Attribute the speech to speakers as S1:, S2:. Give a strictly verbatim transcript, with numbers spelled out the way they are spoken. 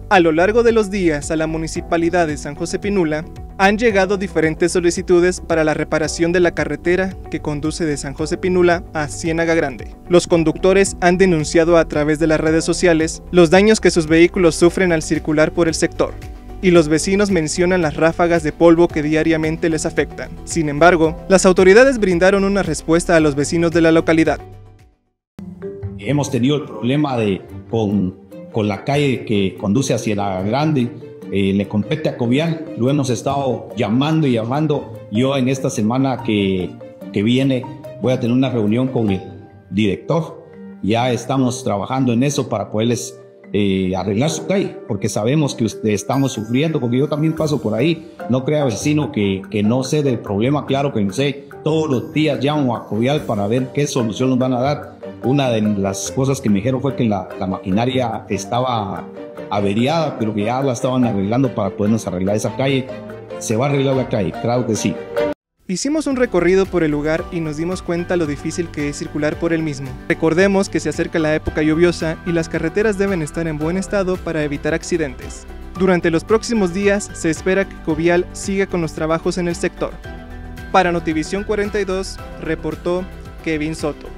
S1: A lo largo de los días a la Municipalidad de San José Pinula han llegado diferentes solicitudes para la reparación de la carretera que conduce de San José Pinula a Ciénaga Grande. Los conductores han denunciado a través de las redes sociales los daños que sus vehículos sufren al circular por el sector, y los vecinos mencionan las ráfagas de polvo que diariamente les afectan. Sin embargo, las autoridades brindaron una respuesta a los vecinos de la localidad.
S2: Hemos tenido el problema de con, con la calle que conduce hacia la Grande, eh, le compete a Covial, lo hemos estado llamando y llamando. Yo en esta semana que, que viene voy a tener una reunión con el director, ya estamos trabajando en eso para poderles eh, arreglar su calle, porque sabemos que usted, estamos sufriendo, porque yo también paso por ahí. No crea, vecino, que, que no sé del problema, claro que no sé. Todos los días llamo a Covial para ver qué solución nos van a dar. Una de las cosas que me dijeron fue que la, la maquinaria estaba averiada, pero que ya la estaban arreglando para podernos arreglar esa calle. ¿Se va a arreglar la calle? Claro que sí.
S1: Hicimos un recorrido por el lugar y nos dimos cuenta lo difícil que es circular por el mismo. Recordemos que se acerca la época lluviosa y las carreteras deben estar en buen estado para evitar accidentes. Durante los próximos días se espera que Covial siga con los trabajos en el sector. Para Notivisión cuarenta y dos, reportó Kevin Soto.